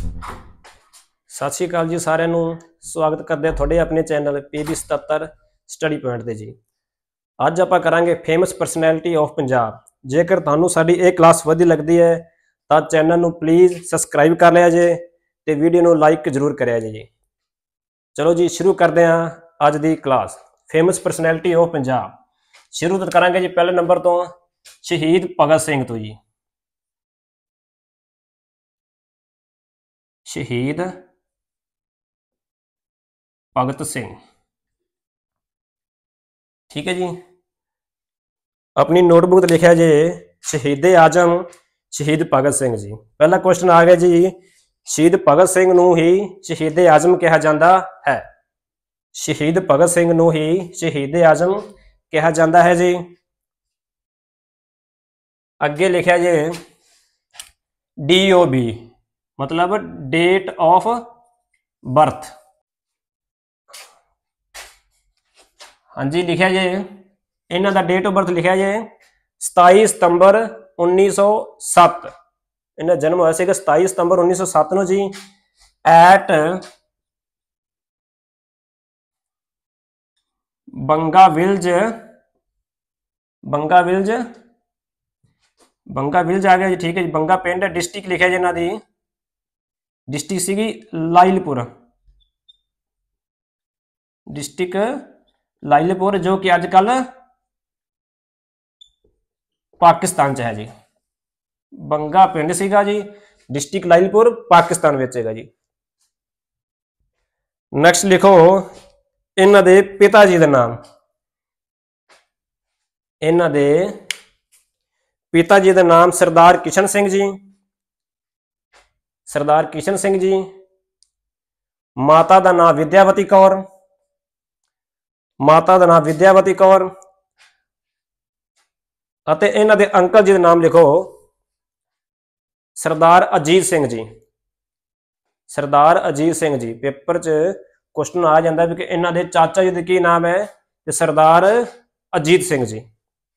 सत श्री अकाल जी सारिਆਂ ਨੂੰ स्वागत करते हैं थोड़े अपने चैनल PB 77 स्टडी पॉइंट ਦੇ जी। ਅੱਜ ਆਪਾਂ ਕਰਾਂਗੇ ਫੇਮਸ ਪਰਸਨੈਲਿਟੀ ਆਫ ਪੰਜਾਬ। ਜੇਕਰ ਤੁਹਾਨੂੰ ਸਾਡੀ ਇਹ ਕਲਾਸ ਵਧੀਆ ਲੱਗਦੀ ਹੈ ਤਾਂ ਚੈਨਲ ਨੂੰ ਪਲੀਜ਼ ਸਬਸਕ੍ਰਾਈਬ ਕਰ ਲਿਆ ਜੇ ਤੇ ਵੀਡੀਓ ਨੂੰ ਲਾਈਕ ਜ਼ਰੂਰ ਕਰਿਆ ਜੀ। ਚਲੋ ਜੀ ਸ਼ੁਰੂ ਕਰਦੇ ਹਾਂ ਅੱਜ ਦੀ class famous personality of Punjab. ਸ਼ੁਰੂ ਤਾਂ ਕਰਾਂਗੇ ਜੀ ਪਹਿਲੇ ਨੰਬਰ ਤੋਂ ਸ਼ਹੀਦ ਭਗਤ ਸਿੰਘ ਤੋਂ ਜੀ। ਸ਼ਹੀਦ भगत सिंह, ठीक है जी। अपनी नोटबुक लिखा जे शहीद आजम शहीद भगत सिंह जी। पहला क्वेश्चन आ गया जी, शहीद भगत सिंह नूं ही शहीद आजम कहा जाता है। शहीद भगत सिंह नूं ही शहीद आजम कहा जाता है जी। अगे लिखा जे DOB मतलब डेट ऑफ बर्थ। हाँ जी लिखा जे इन्हों का डेट ऑफ बर्थ लिखा जे 27 सितंबर 1907। इन्हें जन्म होया 27 सितंबर 1907 जी एट बंगा विल्ज आ गया जी, ठीक है जी। बंगा पिंड डिस्ट्रिक्ट लिखा जी, इन्हों की डिस्ट्रिक्ट सी लाइलपुर डिस्ट्रिक्ट लाइलपुर, जो कि अजकल पाकिस्तान च है जी। बंगा पिंड सीगा जी, डिस्ट्रिक्ट लाइलपुर पाकिस्तान में है जी। नेक्स्ट लिखो इन्हां दे पिता जी का नाम। इन्हां दे पिता जी का नाम सरदार किशन सिंह जी। सरदार किशन सिंह जी। माता का नाम विद्यावती कौर। माता का नाम विद्यावती कौर। अते इन्हां दे अंकल जी का नाम लिखो सरदार अजीत सिंह जी। सरदार अजीत सिंह जी। पेपर च क्वेश्चन आ जाता है कि इन्हां दे चाचा जी का की नाम है, तो सरदार अजीत सिंह जी।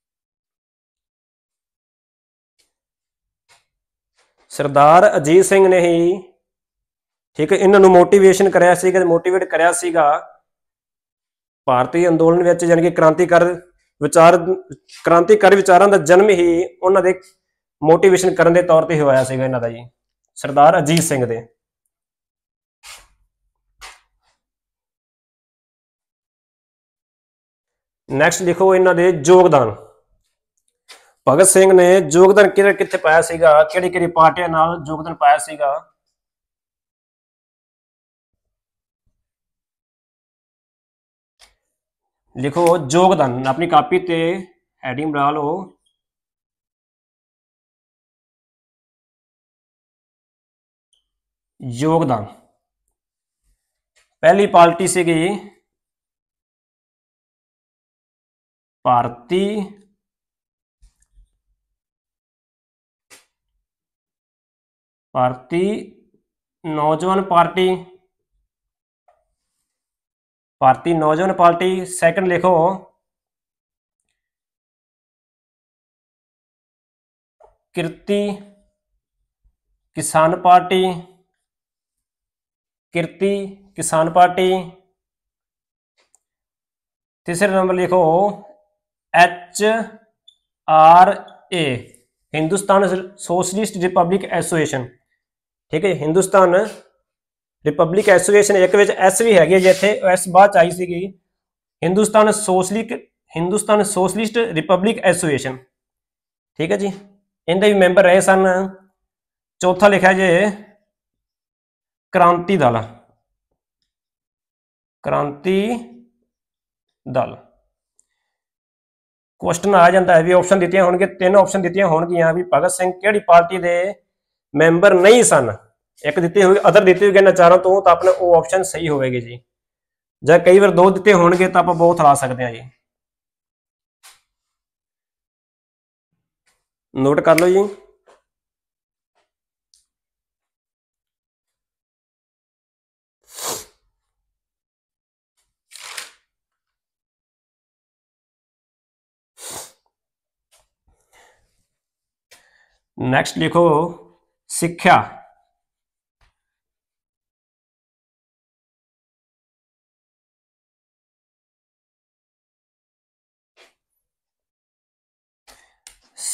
सरदार अजीत सिंह ने ही, ठीक है, इन्होंने मोटिवेशन कराया सीगा, मोटिवेट कराया सीगा भारतीय अंदोलन में, यानी कि क्रांतिकारी विचारों का जन्म ही उन्होंने मोटिवेशन करने के तौर पर होया सीगा इन्हां दा जी, सरदार अजीत सिंह दे। नैक्सट लिखो इन्हां दे योगदान। भगत सिंह ने योगदान कित्थे पाया सीगा, किहड़ी पार्टियां नाल योगदान पाया सीगा। लिखो योगदान, अपनी कापी ते हैडिंग बना लो योगदान। पहली पार्टी सी भारतीय नौजवान पार्टी। भारतीय नौजवान पार्टी। सेकंड लिखो किरती किसान पार्टी। किरती किसान पार्टी। तीसरे नंबर लिखो HRA Hindustan socialist republic association. ठीक है, हिंदुस्तान रिपब्लिक एसोसिएशन एक एस भी हैगी जी, इत्थे एस बाद आई सी हिंदुस्तान सोशलिस्ट रिपब्लिक एसोसिएशन। ठीक है जी, इनके भी मैंबर रहे सन। चौथा लिखा जे क्रांति दल। क्रांति दल। क्वेश्चन आ जाता है भी ऑप्शन दित्तियां होणगे, 3 ऑप्शन दित्तियां होणगियां भी भगत सिंह किहड़ी पार्टी के मैंबर नहीं सन। एक दिते हुए अदर दिते हुए इन्हां चारों तो अपने वो ऑप्शन सही होगी जी। ਜਾਂ कई बार 2 दिते होणगे तो आप बहुत ला सकते हैं जी। नोट कर लो जी। नैक्सट लिखो सिक्ख्या।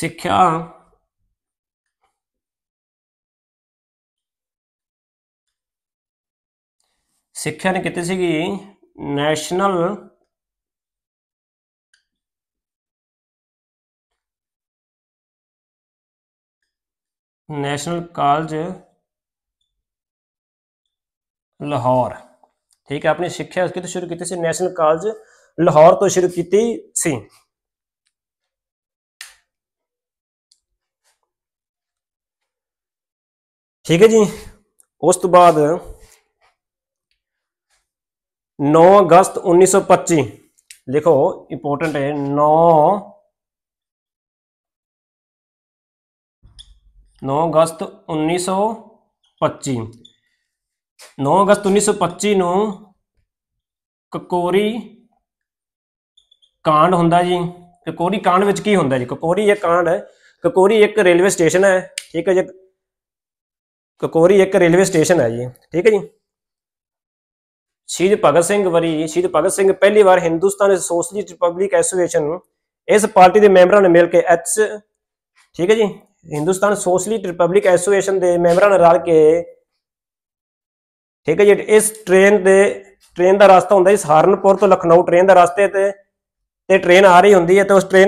ਸਿੱਖਿਆ ਸਿੱਖਿਆ ਨੇ ਕੀਤੀ ਸੀਗੀ ਨੈਸ਼ਨਲ ਕਾਲਜ ਲਾਹੌਰ। ठीक है, अपनी शिक्षा कितों शुरू की सी? नैशनल कॉलेज लाहौर तो शुरू की सी। ठीक है जी। उस तो बाद 9 अगस्त 1925 लिखो, इंपोर्टेंट है। 9 अगस्त 1925 9 अगस्त 1925 ਨੂੰ ਕਕੋਰੀ ਕਾਂਡ ਹੁੰਦਾ ਜੀ। ਕਕੋਰੀ ਕਾਂਡ ਵਿੱਚ ਕੀ ਹੁੰਦਾ ਜੀ? ਕਕੋਰੀ ਇੱਕ ਕਾਂਡ ਹੈ। ਕਕੋਰੀ ਇੱਕ ਰੇਲਵੇ ਸਟੇਸ਼ਨ ਹੈ। ਠੀਕ ਹੈ ਜੀ, ਕਕੋਰੀ ਇੱਕ ਰੇਲਵੇ ਸਟੇਸ਼ਨ ਹੈ ਜੀ। ਠੀਕ ਹੈ ਜੀ। ਸ਼ਹੀਦ ਭਗਤ ਸਿੰਘ ਵਰੀ, ਸ਼ਹੀਦ ਭਗਤ ਸਿੰਘ ਪਹਿਲੀ ਵਾਰ ਹਿੰਦੁਸਤਾਨ ਸੋਸ਼ਲਿਸਟ ਰਿਪਬਲਿਕ ਐਸੋਸੀਏਸ਼ਨ, ਇਸ ਪਾਰਟੀ ਦੇ ਮੈਂਬਰਾਂ ਨੇ ਮਿਲ ਕੇ ਠੀਕ ਹੈ ਜੀ, ਹਿੰਦੁਸਤਾਨ ਸੋਸ਼ਲਿਸਟ ਰਿਪਬਲਿਕ ਐਸੋਸੀਏਸ਼ਨ ਦੇ ਮੈਂਬਰਾਂ ਨੇ ਰਲ ਕੇ, ठीक है जी, इस ट्रेन का रास्ता होंगे सहारनपुर तो लखनऊ ट्रेन का रास्ते ते ट्रेन आ रही होंगी है। तो उस ट्रेन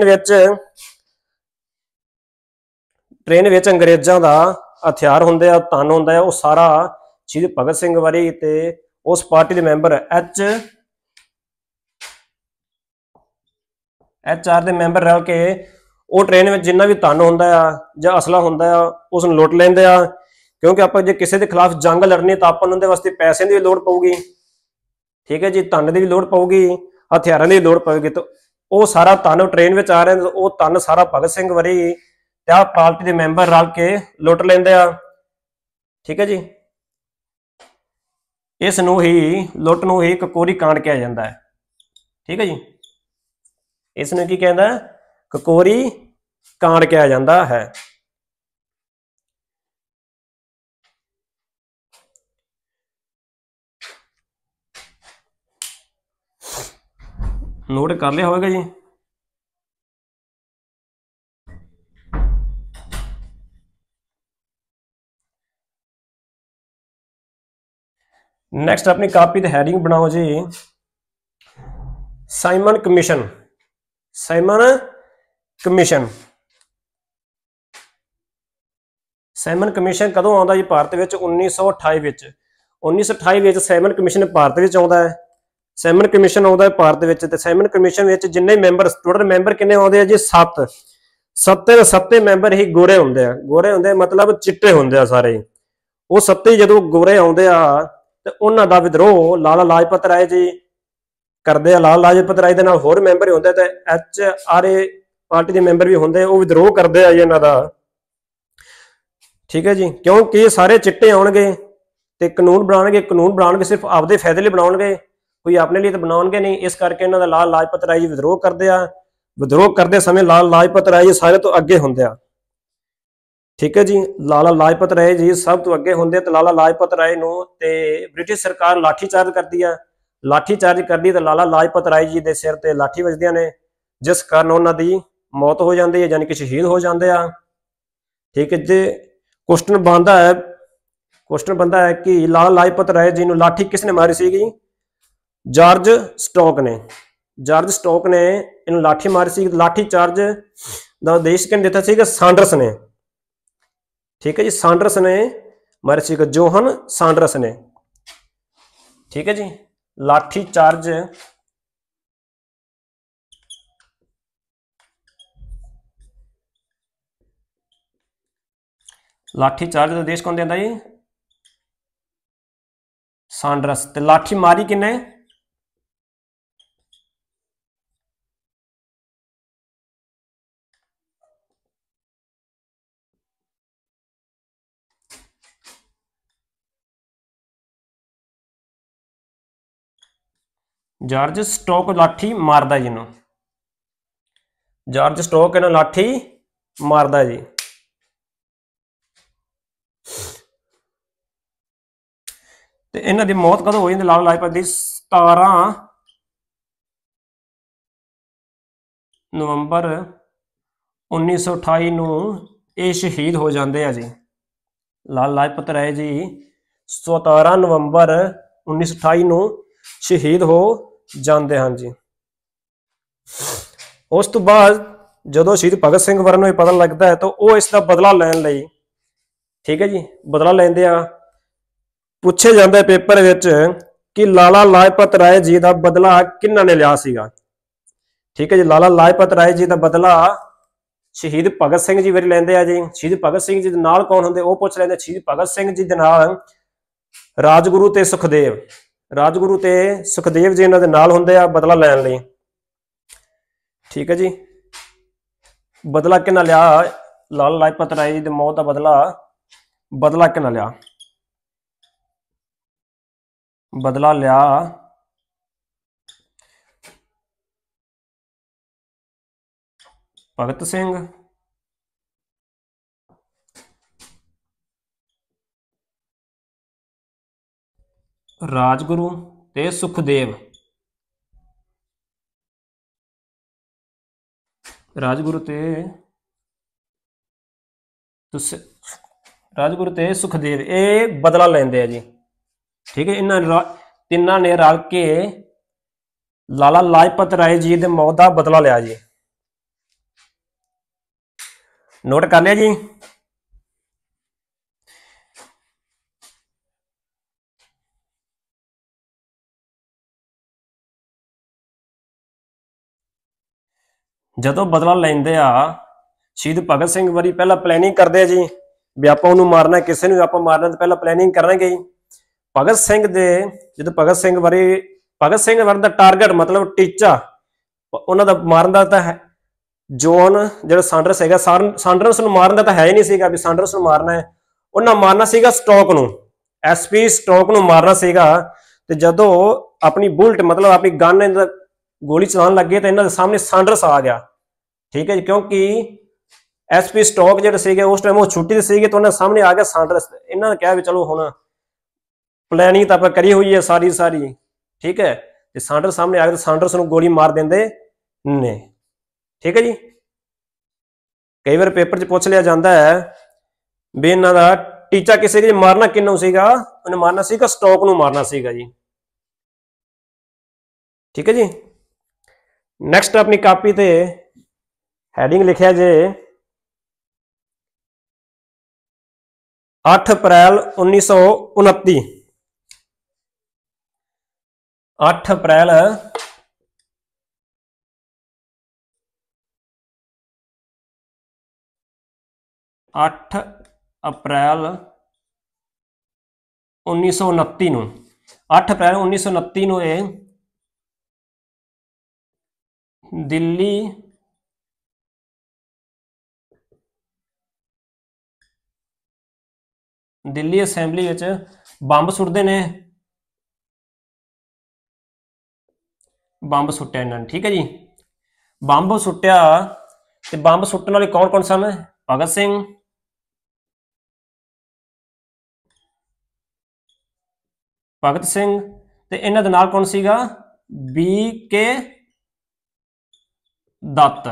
अंग्रेजों का हथियार होंगे, धन होंगे, वो सारा शहीद भगत सिंह वारी ते उस पार्टी के मैंबर HR के मैंबर रल के वो ट्रेन में जिन्ना भी धन होंगे या असला होंगे उसनूं लुट लेंदे आ। क्योंकि आप जो किसी के खिलाफ जंग लड़नी तो अपन उनके वास्ते पैसे की भी लोड़ पऊगी। ठीक है जी, धन की भी लोड़ पऊगी, हथियारों की भी लोड़ पऊगी। तो वो सारा धन ट्रेन में आ रहे हैं, वो धन सारा भगत सिंह वरी त्या पार्टी के मैंबर रल के लुट लेंदे आ। ठीक है जी, इस नूं ही लुट नूं ही ककोरी कांड कहा जाता है। ठीक है जी, इस नूं की कहंदा है? ककोरी कांड कहा जाता है। नोट कर लिया होगा जी। नैक्सट अपनी कापी ते हैडिंग बनाओ जी, Simon commission. Simon commission, Simon commission कदों आउंदा जी भारत विच? 1928 विच। 1928 विच साइमन कमीशन भारत विच आउंदा है। साइमन कमीशन आता है भारत में। तो साइमन कमीशन में जिन्ने मैंबर, टोटल मैंबर किन्ने आते हैं जी? 7 7 मैंबर ही गोरे होंगे। गोरे होंगे मतलब चिट्टे होंगे सारे। वो 7 जो गोरे आते तो उन्हों का विद्रोह लाला लाजपत राय जी करते हैं। लाला लाजपत राय के नाल होर मैंबर होंगे तो HR पार्टी के मैंबर भी होंगे, वो विद्रोह करते हैं जी इन्हों का। ठीक है जी, क्योंकि सारे चिट्टे आउणगे ते कानून बनाउणगे सिर्फ आपदे फायदे लिए बनाउणगे, कोई अपने लिए तो बनाउणगे नहीं। इस करके इन्हों का लाला लाजपत राय जी विद्रोह करते हैं। विद्रोह करते समय लाला लाजपत राय जी सारे तो अगे होंगे। ठीक है जी, लाला लाजपत राय जी सब तो अगे होंगे। तो लाला लाजपत राय नूं ते ब्रिटिश सरकार लाठीचार्ज करती है। लाठीचार्ज करती तो लाला लाजपत राय जी के सिर ते लाठी वजदियां ने, जिस कारण उन्होंने मौत हो जाती है, यानी कि शहीद हो जाते हैं। ठीक है जी, क्वेश्चन बनता है कि लाला लाजपत राय जी नूं लाठी किसने मारी सी? जॉर्ज स्टॉक ने। जॉर्ज स्टॉक ने इन्हें लाठी मारी सी। लाठी चार्ज का आदेश किसने दिता सी? सांडर्स ने। ठीक है जी, सांडर्स ने मारी सी, जोहन सांडर्स ने। ठीक है जी, लाठी चार्ज का आदेश कौन देता जी? सांडर्स। ते लाठी मारी किन्ने? जॉर्ज स्टॉक लाठी मारदा जी। जॉर्ज स्टॉक इन्हें लाठी मारदा जी। तो इन्हों की मौत कदों हुई? लाला लाजपत की 17 नवंबर 1928 ਨੂੰ ਇਹ ਸ਼ਹੀਦ ਹੋ ਜਾਂਦੇ ਆ ਜੀ। ਲਾਲਾ ਲਾਜਪਤ ਰਾਏ ਜੀ 17 ਨਵੰਬਰ 1928 ਨੂੰ ਸ਼ਹੀਦ ਹੋ ਜਾਂਦੇ ਹਨ ਜੀ। ਉਸ ਤੋਂ ਬਾਅਦ ਜਦੋਂ ਸ਼ਹੀਦ ਭਗਤ ਸਿੰਘ ਵਰਨ ਨੂੰ ਇਹ ਪਤਾ ਲੱਗਦਾ ਹੈ ਤਾਂ ਉਹ ਇਸ ਦਾ ਬਦਲਾ ਲੈਣ ਲਈ, ਠੀਕ ਹੈ ਜੀ, ਬਦਲਾ ਲੈਂਦੇ ਆ। ਪੁੱਛਿਆ ਜਾਂਦਾ ਪੇਪਰ ਵਿੱਚ ਕਿ ਲਾਲਾ ਲਾਜਪਤ ਰਾਏ ਜੀ ਦਾ ਬਦਲਾ ਕਿਹਨਾਂ ਨੇ ਲਿਆ ਸੀਗਾ। ਠੀਕ ਹੈ ਜੀ, ਲਾਲਾ ਲਾਜਪਤ ਰਾਏ ਜੀ ਦਾ ਬਦਲਾ ਸ਼ਹੀਦ ਭਗਤ ਸਿੰਘ ਜੀ ਵਾਰੀ ਲੈਂਦੇ ਆ ਜੀ। ਸ਼ਹੀਦ ਭਗਤ ਸਿੰਘ ਜੀ ਦੇ ਨਾਲ ਕੌਣ ਹੁੰਦੇ ਉਹ ਪੁੱਛ ਲੈਂਦੇ। ਸ਼ਹੀਦ ਭਗਤ ਸਿੰਘ ਜੀ ਦੇ ਨਾਲ ਰਾਜਗੁਰੂ ਤੇ ਸੁਖਦੇਵ, ਰਾਜਗੁਰੂ ਤੇ ਸੁਖਦੇਵ ਜੀ ਇਹਨਾਂ ਦੇ ਨਾਲ ਹੁੰਦੇ ਆ ਬਦਲਾ ਲੈਣ ਲਈ। ਠੀਕ ਹੈ ਜੀ, ਬਦਲਾ ਕਿਹਨਾਂ ਲਿਆ? ਲਾਲਾ ਲਾਜਪਤ ਰਾਏ ਜੀ ਦੀ ਮੌਤ ਦਾ ਬਦਲਾ ਕਿਹਨਾਂ ਲਿਆ? ਬਦਲਾ ਲਿਆ ਭਗਤ ਸਿੰਘ, ਰਾਜਗੁਰੂ ਤੇ ਸੁਖਦੇਵ। ਰਾਜਗੁਰੂ ਤੇ ਸੁਖਦੇਵ ਇਹ ਬਦਲਾ ਲੈਂਦੇ ਆ ਜੀ। ਠੀਕ ਹੈ, ਇਹਨਾਂ ਤਿੰਨਾਂ ਨੇ ਰਲ ਕੇ ਲਾਲਾ ਲਾਜਪਤ ਰਾਏ ਜੀ ਦੇ ਮੌਤ ਦਾ ਬਦਲਾ ਲਿਆ ਜੀ। ਨੋਟ ਕਰ ਲਿਆ ਜੀ। ਜਦੋਂ ਬਦਲਾ ਲੈਂਦੇ ਆ ਸ਼ਹੀਦ ਭਗਤ ਸਿੰਘ ਵਾਰੀ ਪਹਿਲਾਂ ਪਲੈਨਿੰਗ ਕਰਦੇ ਆ ਜੀ ਵੀ ਆਪਾਂ ਉਹਨੂੰ ਮਾਰਨਾ, ਕਿਸੇ ਨੂੰ ਆਪਾਂ ਮਾਰਨਾ ਤਾਂ ਪਹਿਲਾਂ ਪਲੈਨਿੰਗ ਕਰਾਂਗੇ ਜੀ। ਭਗਤ ਸਿੰਘ ਦੇ ਜਦੋਂ ਭਗਤ ਸਿੰਘ ਵਾਰੀ ਦਾ ਟਾਰਗੇਟ ਮਤਲਬ ਟੀਚਾ ਉਹਨਾਂ ਦਾ ਮਾਰਨ ਦਾ ਤਾਂ ਹੈ। ਜੋਨ ਜਿਹੜਾ ਸਾਂਡਰਸ ਹੈਗਾ, ਸਾਂਡਰਸ ਨੂੰ ਮਾਰਨ ਦਾ ਤਾਂ ਹੈ ਹੀ ਨਹੀਂ ਸੀਗਾ ਵੀ ਸਾਂਡਰਸ ਨੂੰ ਮਾਰਨਾ ਹੈ। ਉਹਨਾਂ ਮਾਰਨਾ ਸੀਗਾ ਸਟੋਕ ਨੂੰ, ਐਸਪੀ ਸਟੋਕ ਨੂੰ ਮਾਰਨਾ ਸੀਗਾ। ਤੇ ਜਦੋਂ ਆਪਣੀ ਬੁਲਟ ਮਤਲਬ ਆਪਣੀ ਗਨ ਇਹਨਾਂ ਗੋਲੀ ਚਲਾਉਣ ਲੱਗੇ ਤਾਂ ਇਹਨਾਂ ਦੇ ਸਾਹਮਣੇ ਸਾਂਡਰਸ ਆ ਗਿਆ। ਠੀਕ ਹੈ ਜੀ, ਕਿਉਂਕਿ ਐਸਪੀ ਸਟੋਕ ਜਿਹੜੇ ਸੀਗੇ ਉਸ ਟਾਈਮ ਉਹ ਛੁੱਟੀ ਤੇ ਸੀਗੇ ਤਾਂ ਉਹਨਾਂ ਦੇ ਸਾਹਮਣੇ ਆ ਗਿਆ ਸਾਂਡਰਸ। ਇਹਨਾਂ ਨੇ ਕਿਹਾ ਵੀ ਚਲੋ ਹੁਣ ਪਲੈਨਿੰਗ ਤਾਂ ਆਪਾਂ ਕਰੀ ਹੋਈ ਹੈ ਸਾਰੀ। ਠੀਕ ਹੈ, ਤੇ ਸਾਂਡਰਸ ਸਾਹਮਣੇ ਆ ਗਿਆ ਤਾਂ ਸਾਂਡਰਸ ਨੂੰ ਗੋਲੀ ਮਾਰ ਦਿੰਦੇ ਨੇ। ਠੀਕ ਹੈ ਜੀ, ਕਈ ਵਾਰ ਪੇਪਰ 'ਚ ਪੁੱਛ ਲਿਆ ਜਾਂਦਾ ਹੈ ਵੀ ਇਹਨਾਂ ਦਾ ਟੀਚਾ ਕਿਸੇ ਦੇ ਮਾਰਨਾ ਕਿਹਨੂੰ ਸੀਗਾ? ਉਹਨੇ ਮਾਰਨਾ ਸੀਗਾ ਸਟੋਕ ਨੂੰ ਮਾਰਨਾ ਸੀਗਾ ਜੀ। ਠੀਕ ਹੈ ਜੀ, ਨੈਕਸਟ ਆਪਣੀ ਕਾਪੀ ਤੇ ਹੈਡਿੰਗ ਲਿਖਿਆ ਜੇ 8 ਅਪ੍ਰੈਲ 1929। 8 ਅਪ੍ਰੈਲ 8 ਅਪ੍ਰੈਲ 1929 ਨੂੰ 8 ਅਪ੍ਰੈਲ 1929 ਨੂੰ ਇਹ ਦਿੱਲੀ ਅਸੈਂਬਲੀ ਵਿੱਚ ਬੰਬ ਸੁੱਟਦੇ ਨੇ। ਬੰਬ ਸੁੱਟਿਆ ਇਹਨਾਂ ਨੇ। ਠੀਕ ਹੈ ਜੀ, ਬੰਬ ਸੁੱਟਿਆ ਤੇ ਬੰਬ ਸੁੱਟਣ ਵਾਲੇ ਕੌਣ ਕੌਣ ਸਨ? ਭਗਤ ਸਿੰਘ ਤੇ ਇਹਨਾਂ ਦੇ ਨਾਲ ਕੌਣ ਸੀਗਾ? ਬੀ.ਕੇ. ਦੱਤ।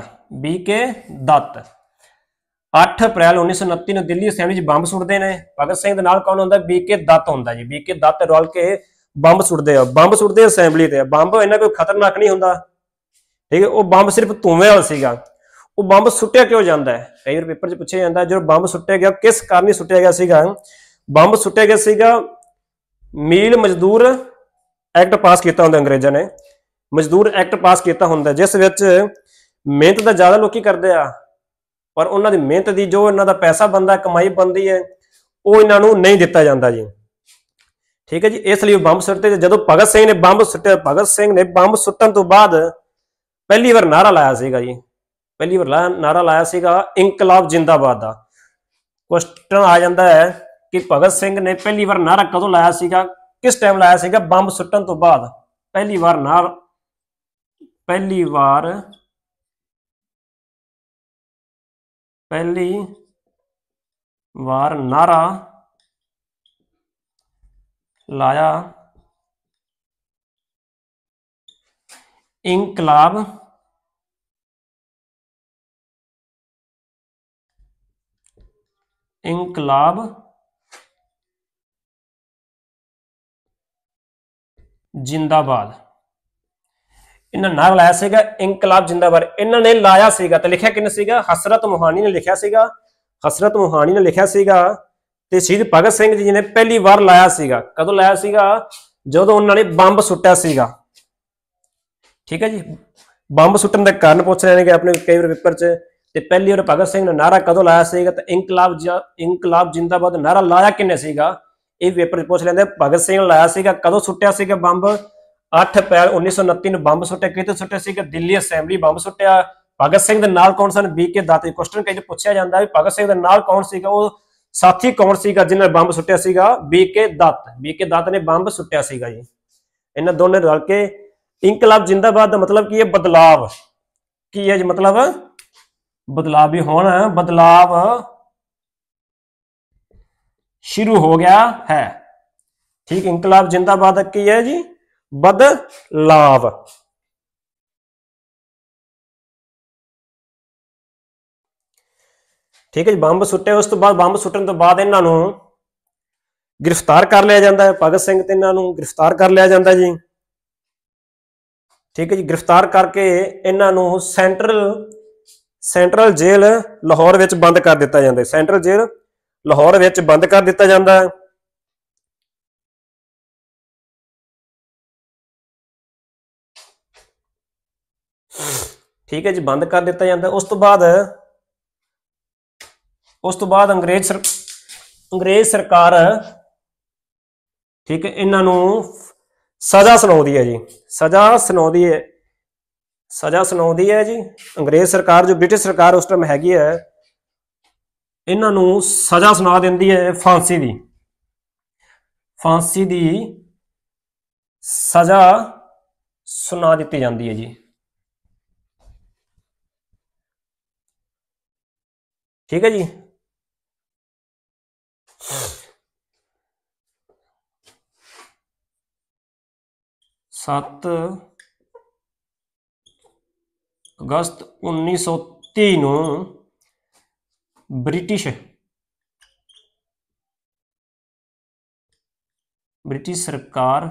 8 ਅਪ੍ਰੈਲ 1929 ਨੂੰ ਦਿੱਲੀ ਅਸੈਂਬਲੀ 'ਚ ਬੰਬ ਸੁੱਟਦੇ ਨੇ। ਭਗਤ ਸਿੰਘ ਦੇ ਨਾਲ ਕੌਣ ਹੁੰਦਾ? ਬੀ.ਕੇ. ਦੱਤ ਹੁੰਦਾ ਜੀ। ਬੀ.ਕੇ. ਦੱਤ ਰਲ ਕੇ ਬੰਬ ਸੁੱਟਦੇ ਆ। ਬੰਬ ਸੁੱਟਦੇ ਅਸੈਂਬਲੀ ਤੇ। ਬੰਬ ਇਹਨਾਂ ਕੋਈ ਖਤਰਨਾਕ ਨਹੀਂ ਹੁੰਦਾ। ਠੀਕ ਹੈ, ਉਹ ਬੰਬ ਸਿਰਫ ਧੂਵੇਂ ਵਾਲਾ ਸੀਗਾ। ਉਹ ਬੰਬ ਸੁੱਟਿਆ ਕਿਉਂ ਜਾਂਦਾ ਹੈ? ਕਈ ਵਾਰ ਪੇਪਰ 'ਚ ਪੁੱਛਿਆ ਜਾਂਦਾ ਜਦੋਂ ਬੰਬ ਸੁੱਟਿਆ ਗਿਆ ਕਿਸ ਕਾਰਨ ਸੁੱਟਿਆ ਗਿਆ ਸੀਗਾ? ਬੰਬ ਸੁੱਟਿਆ ਗਿਆ ਸੀਗਾ ਮੀਲ ਮਜ਼ਦੂਰ ਐਕਟ ਪਾਸ ਕੀਤਾ ਹੁੰਦਾ ਅੰਗਰੇਜ਼ਾਂ ਨੇ। ਮਜ਼ਦੂਰ ਐਕਟ ਪਾਸ ਕੀਤਾ ਹੁੰਦਾ ਜਿਸ ਵਿੱਚ ਮਿਹਨਤ ਤਾਂ ਜ਼ਿਆਦਾ ਲੋਕੀ ਕਰਦੇ ਆ ਪਰ ਉਹਨਾਂ ਦੀ ਮਿਹਨਤ ਦੀ ਜੋ ਇਹਨਾਂ ਦਾ ਪੈਸਾ ਬਣਦਾ, ਕਮਾਈ ਬਣਦੀ ਹੈ, ਉਹ ਇਹਨਾਂ ਨੂੰ ਨਹੀਂ ਦਿੱਤਾ ਜਾਂਦਾ ਜੀ। ਠੀਕ ਹੈ ਜੀ, ਇਸ ਲਈ ਬੰਬ ਸੁੱਟਦੇ। ਜਦੋਂ ਭਗਤ ਸਿੰਘ ਨੇ ਬੰਬ ਸੁੱਟਿਆ, ਭਗਤ ਸਿੰਘ ਨੇ ਬੰਬ ਸੁੱਟਣ ਤੋਂ ਬਾਅਦ ਪਹਿਲੀ ਵਾਰ ਨਾਰਾ ਲਾਇਆ ਸੀਗਾ ਜੀ। ਪਹਿਲੀ ਵਾਰ ਨਾਰਾ ਲਾਇਆ ਸੀਗਾ ਇਨਕਲਾਬ ਜਿੰਦਾਬਾਦ ਦਾ। ਕੁਐਸਚਨ ਆ ਜਾਂਦਾ ਹੈ ਕਿ ਭਗਤ ਸਿੰਘ ਨੇ ਪਹਿਲੀ ਵਾਰ ਨਾਰਾ ਕਦੋਂ ਲਾਇਆ ਸੀਗਾ, ਕਿਸ ਟਾਈਮ ਲਾਇਆ ਸੀਗਾ? ਬੰਬ ਸੁੱਟਣ ਤੋਂ ਬਾਅਦ ਪਹਿਲੀ ਵਾਰ ਨਾਰਾ ਲਾਇਆ ਇਨਕਲਾਬ इनकलाब जिंदाबाद, इन्होंने नारा लाया सीगा इनकलाब जिंदाबाद। इन्होंने लाया सीगा तो लिखिया किने सीगा? हसरत मोहानी ने लिखिया सीगा। हसरत मोहानी ने लिखिया सीगा ते शहीद भगत सिंह जी ने पहली बार लाया सीगा। कदों लाया सीगा? जदों उन्होंने बंब सुट्टिया सीगा। ठीक है जी, बंब सुट्टन का कारण पूछ रहे हैं कि अपने कई बार पेपर च, ते पहली बार भगत सिंह ने नारा कदों लाया सीगा? तो इनकलाब जिंदाबाद नारा लाया किने सीगा? ये पेपर पूछ लेंगे। भगत सिंह ने लाया सीगा। कदों सुट्टिया सीगा बंब? 8 अप्रैल 1929 ਨੂੰ ਬੰਬ ਸੁੱਟਿਆ। ਕਿਤੇ ਸੁੱਟਿਆ ਸੀ? ਕਿ ਦਿੱਲੀ ਅਸੈਂਬਲੀ ਬੰਬ ਸੁੱਟਿਆ। ਭਗਤ ਸਿੰਘ ਦੇ ਨਾਲ ਕੌਣ ਸਨ? ਬੀਕੇ ਦੱਤ। ਕੁਐਸਚਨ ਕਈ ਪੁੱਛਿਆ ਜਾਂਦਾ ਵੀ ਭਗਤ ਸਿੰਘ ਦੇ ਨਾਲ ਕੌਣ ਸੀਗਾ, ਉਹ ਸਾਥੀ ਕੌਣ ਸੀਗਾ ਜਿਨ੍ਹਾਂ ਨੇ ਬੰਬ ਸੁੱਟਿਆ ਸੀਗਾ? ਬੀਕੇ ਦੱਤ। ਬੀਕੇ ਦੱਤ ਨੇ ਬੰਬ ਸੁੱਟਿਆ ਸੀਗਾ ਜੀ। ਇਹਨਾਂ ਦੋਨੇ ਰਲ ਕੇ ਇਨਕਲਾਬ ਜਿੰਦਾਬਾਦ ਦਾ ਮਤਲਬ ਕੀ ਹੈ? ਬਦਲਾਵ। ਕੀ ਹੈ ਜੀ ਮਤਲਬ? ਬਦਲਾਵ। ਵੀ ਹੁਣ ਬਦਲਾਵ शुरू हो गया है। ठीक, इनकलाब जिंदाबाद की है जी बदलाव। ठीक है जी, बंब सुट्टे। उस तो बाद बंब सुट्टन तो बाद इन्हां नूं गिरफ्तार कर लिया जाता है। भगत सिंह ते इन्हां नूं गिरफ्तार कर लिया जाता जी। ठीक है जी, गिरफ्तार करके इन्हां नूं सेंट्रल जेल लाहौर विच बंद कर दिता जाता है। सेंट्रल जेल लाहौर विच बंद कर दिता जाता है। ठीक है जी, बंद कर दिता जाता है। उस तो बाद अंग्रेज सरकार ठीक है इन्हां नूं सजा सुनाउंदी है जी। सजा सुनाउंदी है जी। अंग्रेज सरकार जो ब्रिटिश सरकार उस टाइम हैगी है, इन्हां नूं सजा सुना दिंदी है। फांसी दी सजा सुना दी जाती है जी। ठीक है जी, 7 अगस्त 1930 ਨੂੰ ब्रिटिश सरकार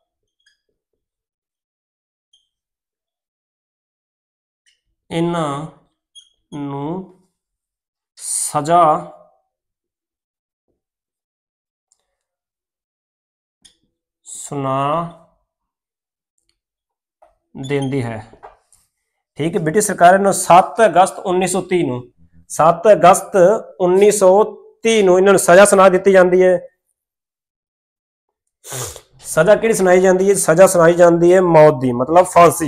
इन्हां नूं सजा सुना देंदी है। ठीक है, ब्रिटिश सरकार ने 7 अगस्त 1930 ਨੂੰ 7 अगस्त 1930 ਨੂੰ इन्हां नूं सजा सुना दी जाती है। सजा किहड़ी सुनाई जाती है? सजा सुनाई जाती है मौत की, मतलब फांसी।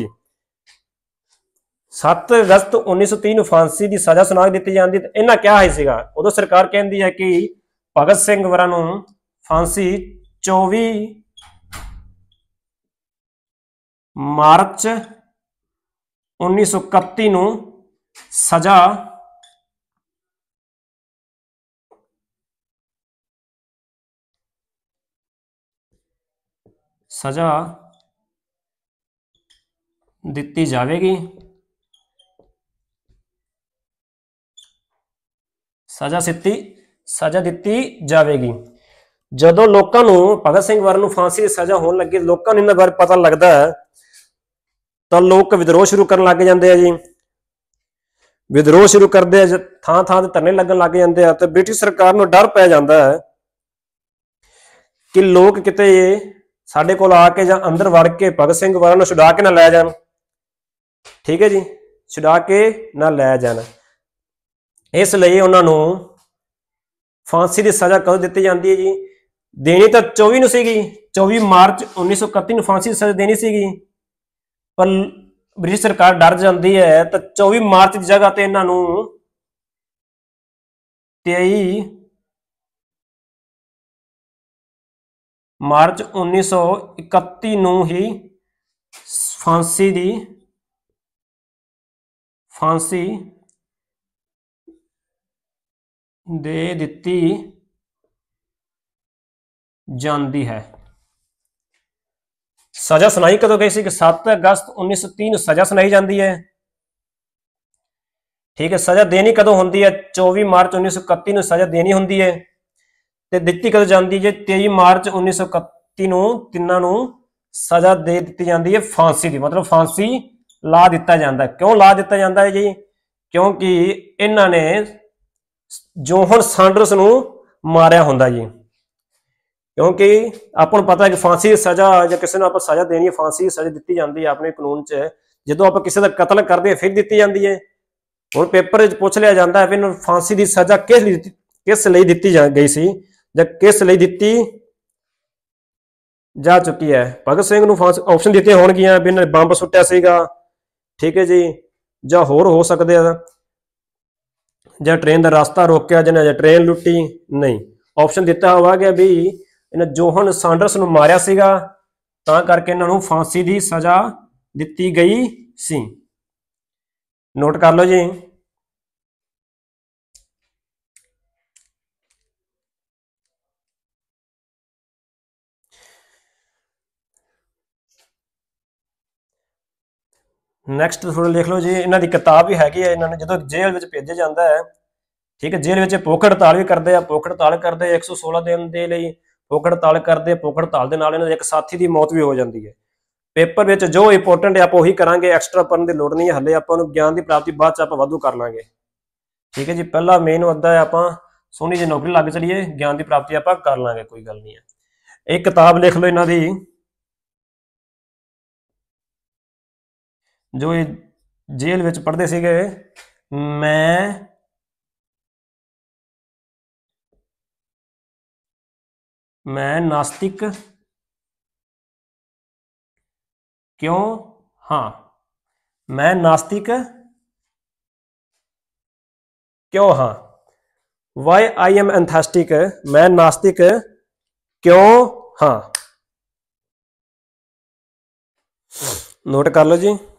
7 अगस्त 1930 ਨੂੰ फांसी की सजा सुना दी जाती। तो इन्हां क्या है सीगा? उदों सरकार कहती है कि भगत सिंह वरां नूं फांसी 24 मार्च 1931 ਨੂੰ सजा दिती जाएगी। सजा दिती जाएगी। जदों लोकां नूं भगत सिंह वार नूं फांसी की सजा होने लगी, लोकां नूं इन्हां बारे पता लगता है तो लोग विद्रोह शुरू करन लग जाते हैं जी। विद्रोह शुरू करते हैं, थां थां ते धरने लगन लग जाते हैं। तो ब्रिटिश सरकार नूं डर पै जाता है कि लोग किते साडे कोल आके जां अंदर वड़ के भगत सिंह वारां नूं छुड़ा के ना लै जाण। ठीक है जी, छुड़ा के ना लै जाण। इसलिए उन्हां नूं फांसी की सजा कदों दिती जाती है जी? देनी तो 24 नूं सीगी, 24 मार्च 1931 नूं फांसी की सजा देनी सीगी, पर ब्रिटिश सरकार डर जाती है। तो 24 मार्च की जगह ते इन्हां नूं 23 मार्च 1931 नूं ही फांसी दे दिती जाती है। सजा सुनाई कदों गई सी? 7 अगस्त 1930 नूं सजा सुनाई जाती है। ठीक है। सजा देनी कदों होंदी है? 24 मार्च 1931 ਨੂੰ सजा देनी होंदी है ਤੇ ਦਿੱਤੀ ਕਦੋਂ ਜਾਂਦੀ ਜੇ? 23 ਮਾਰਚ 1931 ਨੂੰ ਤਿੰਨਾਂ ਨੂੰ ਸਜ਼ਾ ਦੇ ਦਿੱਤੀ ਜਾਂਦੀ ਹੈ ਫਾਂਸੀ ਦੀ, मतलब फांसी ਲਾ ਦਿੱਤਾ ਜਾਂਦਾ। क्यों ला ਦਿੱਤਾ ਜਾਂਦਾ है जी? क्योंकि ਇਹਨਾਂ ਨੇ ਜੋਹਨ ਸੈਂਡਰਸ ਨੂੰ ਮਾਰਿਆ ਹੁੰਦਾ ਜੀ। क्योंकि ਆਪਾਂ ਨੂੰ ਪਤਾ ਹੈ ਕਿ फांसी ਦੀ ਸਜ਼ਾ ਜਾਂ ਕਿਸੇ ਨੂੰ ਆਪਾਂ ਸਜ਼ਾ ਦੇਣੀ ਹੈ, फांसी ਦੀ ਸਜ਼ਾ ਦਿੱਤੀ ਜਾਂਦੀ ਹੈ ਆਪਣੇ ਕਾਨੂੰਨ 'ਚ। ਜਦੋਂ ਆਪਾਂ ਕਿਸੇ ਦਾ ਕਤਲ ਕਰਦੇ ਫਿਰ ਦਿੱਤੀ ਜਾਂਦੀ ਹੈ। ਹੁਣ ਪੇਪਰ ਵਿੱਚ ਪੁੱਛ ਲਿਆ ਜਾਂਦਾ ਹੈ ਵੀ ਇਹਨੂੰ फांसी ਦੀ ਸਜ਼ਾ ਕਿਸ ਲਈ ਦਿੱਤੀ ਗਈ ਸੀ ਜਾਂ ਕਿਸ ਲਈ ਦਿੱਤੀ ਜਾ ਚੁੱਕੀ ਹੈ। ਭਗਤ ਸਿੰਘ ਨੂੰ ਆਪਸ਼ਨ ਦਿੱਤੀਆਂ ਹੋਣਗੀਆਂ ਵੀ ਇਹਨਾਂ ਨੇ ਬੰਬ ਸੁੱਟਿਆ ਸੀਗਾ, ਠੀਕ ਹੈ ਜੀ, ਜਾਂ ਹੋਰ ਹੋ ਸਕਦੇ ਆ, ਜਾਂ ਟ੍ਰੇਨ ਦਾ ਰਸਤਾ ਰੋਕਿਆ ਜਾਂ ਟ੍ਰੇਨ ਲੁੱਟੀ। ਨਹੀਂ, ਆਪਸ਼ਨ ਦਿੱਤਾ ਹੋਵੇਗਾ ਵੀ ਇਹਨਾਂ ਜੋਹਨ ਸੈਂਡਰਸ ਨੂੰ ਮਾਰਿਆ ਸੀਗਾ ਤਾਂ ਕਰਕੇ ਇਹਨਾਂ ਨੂੰ फांसी ਦੀ ਸਜ਼ਾ ਦਿੱਤੀ ਗਈ ਸੀ। ਨੋਟ ਕਰ ਲਓ ਜੀ। ਨੈਕਸਟ ਥੋੜਾ ਲਿਖ ਲਓ ਜੀ। ਇਹਨਾਂ ਦੀ ਕਿਤਾਬ ਵੀ ਹੈਗੀ ਹੈ। ਇਹਨਾਂ ਨੇ ਜਦੋਂ ਜੇਲ੍ਹ ਵਿੱਚ ਭੇਜਿਆ ਜਾਂਦਾ ਹੈ, ਠੀਕ ਹੈ, ਜੇਲ੍ਹ ਵਿੱਚ ਭੁੱਖ ਹੜਤਾਲ ਵੀ ਕਰਦੇ ਆ। ਭੁੱਖ ਹੜਤਾਲ ਕਰਦੇ 116 ਦਿਨ ਦੇ ਲਈ ਭੁੱਖ ਹੜਤਾਲ ਕਰਦੇ। ਭੁੱਖ ਹੜਤਾਲ ਦੇ ਨਾਲ ਇਹਨਾਂ ਦੇ ਇੱਕ ਸਾਥੀ ਦੀ ਮੌਤ ਵੀ ਹੋ ਜਾਂਦੀ ਹੈ। ਪੇਪਰ ਵਿੱਚ ਜੋ ਇੰਪੋਰਟੈਂਟ ਹੈ ਆਪਾਂ ਉਹੀ ਕਰਾਂਗੇ, ਐਕਸਟਰਾ ਪੜਨ ਦੀ ਲੋੜ ਨਹੀਂ ਹੈ। ਹਲੇ ਆਪਾਂ ਨੂੰ ਗਿਆਨ ਦੀ ਪ੍ਰਾਪਤੀ ਬਾਅਦ ਚ ਆਪਾਂ ਵਾਧੂ ਕਰ ਲਾਂਗੇ, ਠੀਕ ਹੈ ਜੀ। ਪਹਿਲਾ ਮੇਨ ਮੁੱਦਾ ਹੈ ਆਪਾਂ ਸੋਹਣੀ ਜਿਹੀ ਨੌਕਰੀ ਲੱਗ ਚਲੀਏ, ਗਿਆਨ ਦੀ ਪ੍ਰਾਪਤੀ ਆਪਾਂ ਕਰ ਲਾਂਗੇ, ਕੋਈ ਗੱਲ ਨਹੀਂ ਹੈ। ਇਹ ਕਿਤਾਬ ਲਿਖ ਲਓ ਇਹਨਾਂ ਦੀ, ਜੋ ਇਹ ਜੇਲ੍ਹ ਵਿੱਚ ਪੜ੍ਹਦੇ ਸੀਗੇ। मैं नास्तिक क्यों हाँ, मैं नास्तिक क्यों हाँ, वाई आई एम एंथेस्टिक, मैं नास्तिक क्यों हाँ। नोट कर लो जी।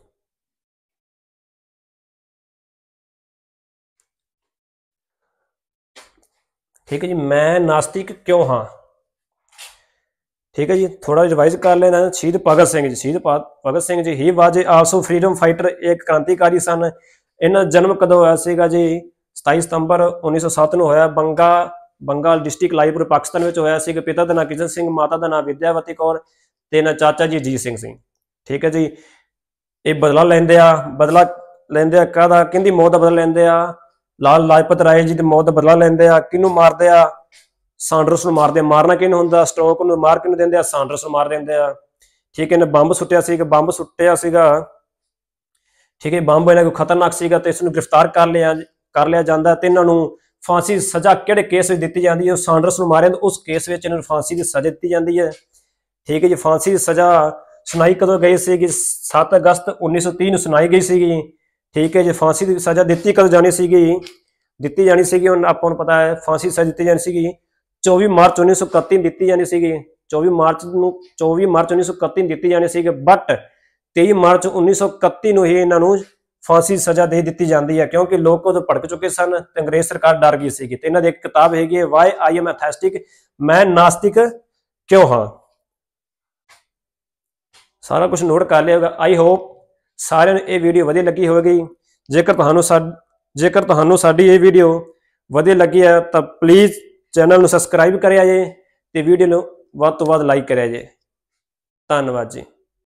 ठीक है जी, मैं नास्तिक क्यों हाँ, ठीक है जी। थोड़ा रिवाइज कर लेना। शहीद भगत सिंह जी, शहीद भगत सिंह जी ही वाज आल्सो फ्रीडम फाइटर, एक क्रांतिकारी सन। इन्हां जन्म कदों होया सीगा जी? 27 सितंबर 1907 ਨੂੰ ਹੋਇਆ। ਬੰਗਾਲ ਡਿਸਟ੍ਰਿਕਟ ਲਾਈਪੁਰ ਪਾਕਿਸਤਾਨ ਵਿੱਚ ਹੋਇਆ ਸੀਗਾ। ਪਿਤਾ ਦਾ ਨਾਮ ਕਿਸ਼ਨ ਸਿੰਘ, ਮਾਤਾ ਦਾ ਨਾਮ ਵਿਦਿਆਵਤੀ ਕੌਰ ਤੇ ਨਾ ਚਾਚਾ ਜੀ ਅਜੀਤ ਸਿੰਘ ਸੀ, ਠੀਕ ਹੈ ਜੀ। ਇਹ ਬਦਲਾ ਲੈਂਦੇ ਆ ਕਾਹਦਾ? ਕਿਹਦੀ ਮੌਤ ਦਾ ਬਦਲਾ ਲੈਂਦੇ ਆ? ਲਾਲ ਲਾਜਪਤ ਰਾਏ ਜੀ ਦੀ ਮੌਤ ਦਾ ਬਦਲਾ ਲੈਂਦੇ ਆ। ਕਿਹਨੂੰ ਮਾਰਦੇ ਆ? ਸੈਂਡਰਸ ਨੂੰ ਮਾਰਦੇ। ਮਾਰਨਾ ਕਿਹਨੂੰ ਹੁੰਦਾ? ਸਟ੍ਰੋਕ ਨੂੰ ਮਾਰ ਕਿਹਨੂੰ ਦਿੰਦੇ ਆ? ਸੈਂਡਰਸ ਨੂੰ ਮਾਰ ਦਿੰਦੇ ਆ, ਠੀਕ ਹੈ। ਇਹਨੇ ਬੰਬ ਸੁੱਟਿਆ ਸੀਗਾ, ਠੀਕ ਹੈ। ਬੰਬ ਇਹਨਾਂ ਕੋਲ ਖਤਰਨਾਕ ਸੀਗਾ ਤੇ ਇਸ ਨੂੰ ਗ੍ਰਿਫਤਾਰ ਕਰ ਲਿਆ ਜਾਂਦਾ ਤੇ ਇਹਨਾਂ ਨੂੰ फांसी ਦੀ ਸਜ਼ਾ ਕਿਹੜੇ ਕੇਸ ਵਿੱਚ ਦਿੱਤੀ ਜਾਂਦੀ ਹੈ? ਸੈਂਡਰਸ ਨੂੰ ਮਾਰਿਆ ਉਸ ਕੇਸ ਵਿੱਚ ਇਹਨਾਂ ਨੂੰ फांसी ਦੀ ਸਜ਼ਾ ਦਿੱਤੀ ਜਾਂਦੀ ਹੈ, ਠੀਕ ਹੈ ਜੀ। फांसी ਦੀ ਸਜ਼ਾ ਸੁਣਾਈ ਕਦੋਂ ਗਈ ਸੀਗੀ? 7 ਅਗਸਤ 1930 ਨੂੰ ਸੁਣਾਈ ਗਈ ਸੀਗੀ, ਠੀਕ ਹੈ ਜੀ। फांसी ਦੀ ਸਜ਼ਾ ਦਿੱਤੀ ਕਦੋਂ ਜਾਣੀ ਸੀਗੀ? ਹੁਣ ਆਪਾਂ ਨੂੰ ਪਤਾ ਹੈ फांसी ਦੀ ਸਜ਼ਾ ਦਿੱਤੀ ਜਾਣੀ ਸੀਗੀ 24 ਮਾਰਚ 1931 ਦਿੱਤੀ ਜਾਣੀ ਸੀਗੀ। 24 ਮਾਰਚ 1931 ਦਿੱਤੀ ਜਾਣੀ ਸੀਗੀ, ਬਟ 23 ਮਾਰਚ 1931 ਨੂੰ ਹੀ ਇਹਨਾਂ ਨੂੰ फांसी ਦੀ ਸਜ਼ਾ ਦੇ ਦਿੱਤੀ ਜਾਂਦੀ ਹੈ, ਕਿਉਂਕਿ ਲੋਕ ਉਦੋਂ ਭੜਕ ਚੁੱਕੇ ਸਨ ਤੇ ਅੰਗਰੇਜ਼ ਸਰਕਾਰ ਡਰ ਗਈ ਸੀਗੀ। ਤੇ ਇਹਨਾਂ ਦੀ ਇੱਕ ਕਿਤਾਬ ਹੈਗੀ ਹੈ ਵਾਈ ਆਈ ਐਮ ਐਥੈਸਟਿਕ, ਮੈਂ ਨਾਸਤਿਕ ਕਿਉਂ ਹਾਂ। ਸਾਰਾ ਕੁਝ ਨੋਟ ਕਰ ਲਿਆ ਹੋਗਾ। ਆਈ ਹੋਪ ਸਾਰਿਆਂ ਨੂੰ ਇਹ ਵੀਡੀਓ ਵਧੀਆ ਲੱਗੀ ਹੋਵੇਗੀ। ਜੇਕਰ ਤੁਹਾਨੂੰ ਸਾਡੀ ਇਹ ਵੀਡੀਓ ਵਧੀਆ ਲੱਗੀ ਹੈ ਤਾਂ ਪਲੀਜ਼ ਚੈਨਲ ਨੂੰ ਸਬਸਕ੍ਰਾਈਬ ਕਰਿਆ ਜੇ ਤੇ ਵੀਡੀਓ ਨੂੰ ਵੱਧ ਤੋਂ ਵੱਧ ਲਾਈਕ ਕਰਿਆ ਜੇ। ਧੰਨਵਾਦ ਜੀ।